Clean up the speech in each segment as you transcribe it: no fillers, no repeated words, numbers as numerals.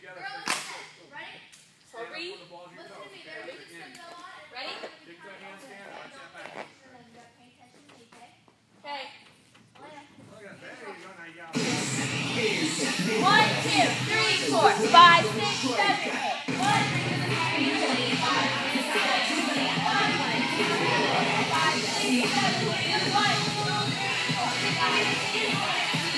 Ready? Ready? Okay. 1, 2, 3, 4, 5, 6, 7, 8. 1, 2, 3, 4, 5, 6, 7, 8. 1, 2, 3, 4, 5, 6, 7, 8. 1, 2, 3, 4, 5, 6, 7, 8.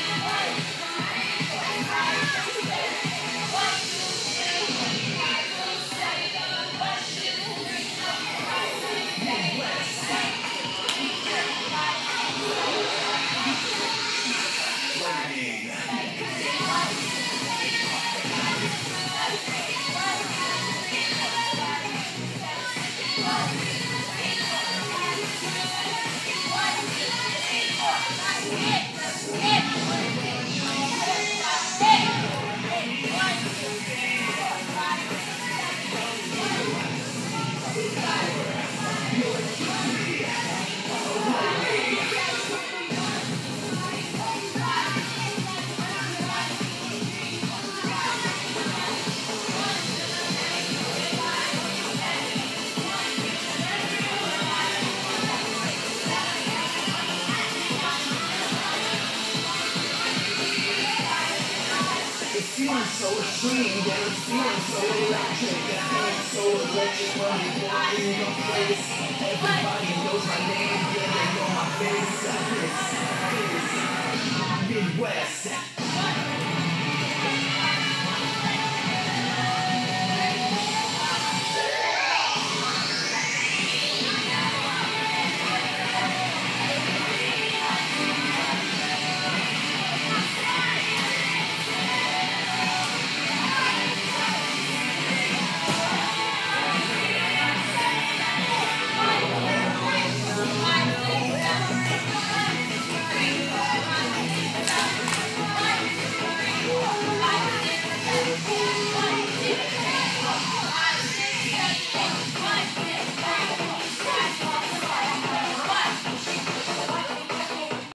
'Feeling so extreme, yeah, it's feeling so electric. It feels so electric when we walk in your face. Everybody knows my name, yeah, they know my face. This is Midwest.